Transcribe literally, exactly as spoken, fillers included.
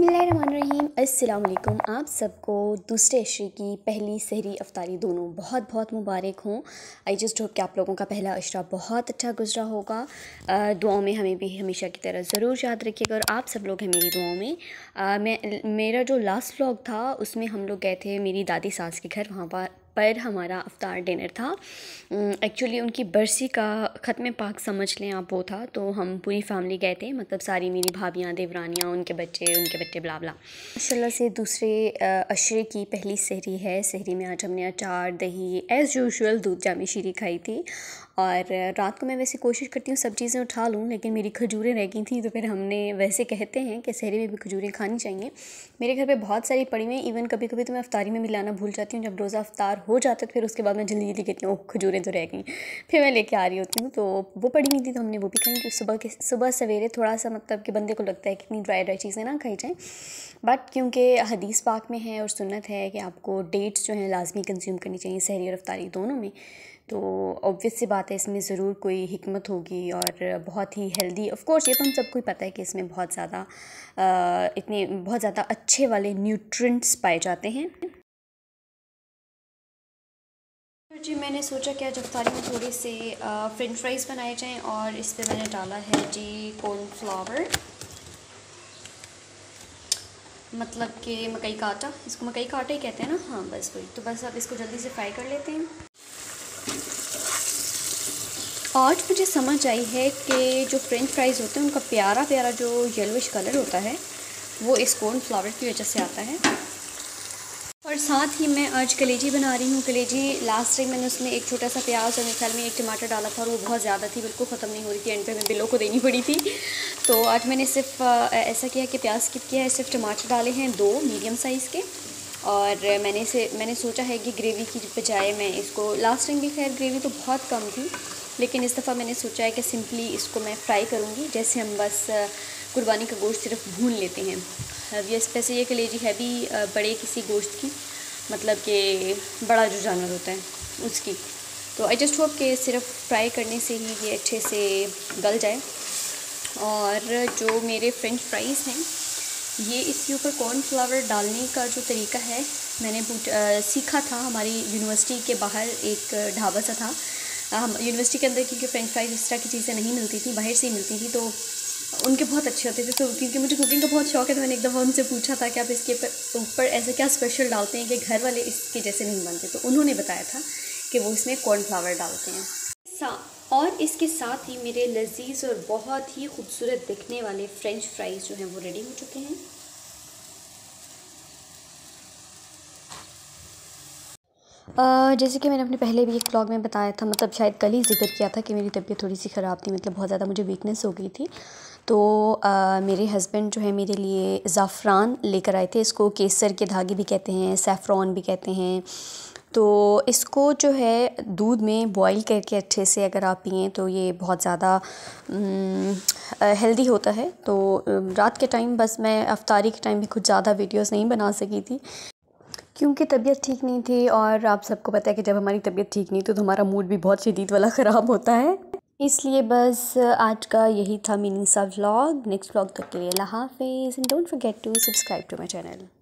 बिस्मिल्लाहिर्रहमानिर्रहीम। अस्सलाम वालेकुम। आप सबको दूसरे अशरे की पहली सहरी अफ्तारी दोनों बहुत बहुत मुबारक हों। आई जस्ट होप कि आप लोगों का पहला अशरा बहुत अच्छा गुजरा होगा। दुआओं में हमें भी हमेशा की तरह ज़रूर याद रखिएगा और आप सब लोग हैं मेरी दुआओं में। आ, मैं मेरा जो लास्ट व्लॉग था उसमें हम लोग गए थे मेरी दादी सास के घर, वहाँ पर पर हमारा अफ्तार डिनर था। एक्चुअली उनकी बरसी का ख़त्म पाक समझ लें आप वो था, तो हम पूरी फैमिली गए थे, मतलब सारी मेरी भाभियाँ, देवरानियाँ, उनके बच्चे उनके बच्चे ब्ला ब्ला। माशाल्लाह से दूसरे अशरे की पहली सहरी है। सहरी में आज हमने अचार, दही, एज़ यूजुअल दूध जामी शीरी खाई थी। और रात को मैं वैसे कोशिश करती हूँ सब चीज़ें उठा लूँ, लेकिन मेरी खजूरें रह गई थी, तो फिर हमने वैसे कहते हैं कि सहरी में भी खजूरें खानी चाहिए। मेरे घर पे बहुत सारी पड़ी हुई हैं, इवन कभी कभी तो मैं अफ्तारी में भी लाना भूल जाती हूँ। जब रोज़ा अफ्तार हो जाता है तो फिर उसके बाद मैं जल्दी जल्दी कहती हूँ खजूरें तो रह गई, फिर मैं लेके आ रही होती हूँ। तो वो पड़ी हुई थी तो हमने वो भी खाई, क्योंकि सुबह के सुबह सवेरे थोड़ा सा मतलब कि बंदे को लगता है कि इतनी ड्राई ड्राई चीज़ें ना खाई जाएँ, बट क्योंकि हदीस पाक में है और सुन्नत है कि आपको डेट्स जो हैं लाजमी कंज्यूम करनी चाहिए सहरी और अफ्तारी दोनों में, तो ऑब्वियस सी बात है इसमें ज़रूर कोई हिकमत होगी और बहुत ही हेल्दी। ऑफ कोर्स ये तो हम सबको ही पता है कि इसमें बहुत ज़्यादा इतने बहुत ज़्यादा अच्छे वाले न्यूट्रिएंट्स पाए जाते हैं। जी मैंने सोचा कि आज अफ्तारी में थोड़े से फ्रेंच फ्राइज़ बनाए जाएं और इस पर मैंने डाला है जी कॉर्नफ्लावर, मतलब कि मकई का आटा। इसको मकई का आटा ही कहते हैं ना, हाँ बस वही। तो बस अब इसको जल्दी से फ्राई कर लेते हैं। आज मुझे समझ आई है कि जो फ्रेंच फ्राइज़ होते हैं उनका प्यारा प्यारा जो येलोइश कलर होता है वो इस कॉर्नफ्लावर की वजह से आता है। और साथ ही मैं आज कलेजी बना रही हूँ। कलेजी लास्ट टाइम मैंने उसमें एक छोटा सा प्याज और मेरे ख्याल में एक टमाटर डाला था और वो बहुत ज़्यादा थी, बिल्कुल ख़त्म नहीं हो रही थी, एंड पे मैं बिल्लों को देनी पड़ी थी। तो आज मैंने सिर्फ ऐसा किया कि प्याज स्किप किया है, सिर्फ टमाटर डाले हैं दो मीडियम साइज़ के। और मैंने से मैंने सोचा है कि ग्रेवी की बजाय मैं इसको, लास्ट टाइम भी खैर ग्रेवी तो बहुत कम थी, लेकिन इस दफ़ा मैंने सोचा है कि सिंपली इसको मैं फ्राई करूँगी, जैसे हम बस कुर्बानी का गोश्त सिर्फ भून लेते हैं। ये वैसे ये कलेजी है भी बड़े किसी गोश्त की, मतलब कि बड़ा जो जानवर होता है उसकी। तो आई जस्ट होप कि सिर्फ फ्राई करने से ही ये अच्छे से गल जाए। और जो मेरे फ्रेंच फ्राइज़ हैं ये इसके ऊपर कॉर्नफ्लावर डालने का जो तरीका है मैंने आ, सीखा था। हमारी यूनिवर्सिटी के बाहर एक ढाबा सा था, हम यूनिवर्सिटी के अंदर, क्योंकि फ्रेंच फ्राइज़ इस तरह की चीज़ें नहीं मिलती थी, बाहर से ही मिलती थी, तो उनके बहुत अच्छे होते थे। तो क्योंकि मुझे कुकिंग का बहुत शौक है तो मैंने एक दफ़ा उनसे पूछा था कि आप इसके ऊपर ऐसे क्या स्पेशल डालते हैं कि घर वाले इसके जैसे नहीं बनते, तो उन्होंने बताया था कि वो इसमें कॉर्नफ्लावर डालते हैं। और इसके साथ ही मेरे लजीज और बहुत ही खूबसूरत दिखने वाले फ्रेंच फ्राइज़ जो हैं वो रेडी हो चुके हैं। Uh, जैसे कि मैंने अपने पहले भी एक व्लॉग में बताया था, मतलब शायद कल ही जिक्र किया था कि मेरी तबीयत थोड़ी सी ख़राब थी, मतलब बहुत ज़्यादा मुझे वीकनेस हो गई थी। तो uh, मेरे हस्बैंड जो है मेरे लिए ज़ाफ़रान लेकर आए थे। इसको केसर के धागे भी कहते हैं, सैफ़रॉन भी कहते हैं। तो इसको जो है दूध में बॉईल करके अच्छे से अगर आप पिएँ तो ये बहुत ज़्यादा हेल्दी होता है। तो रात के टाइम बस मैं अफ्तारी के टाइम भी कुछ ज़्यादा वीडियोस नहीं बना सकी थी क्योंकि तबीयत ठीक नहीं थी, और आप सबको पता है कि जब हमारी तबीयत ठीक नहीं तो, तो हमारा मूड भी बहुत शदीद वाला ख़राब होता है। इसलिए बस आज का यही था मिनी सा व्लॉग। नेक्स्ट व्लॉग तक के लिए अल्लाह हाफ़िज़, and don't forget to subscribe to my channel.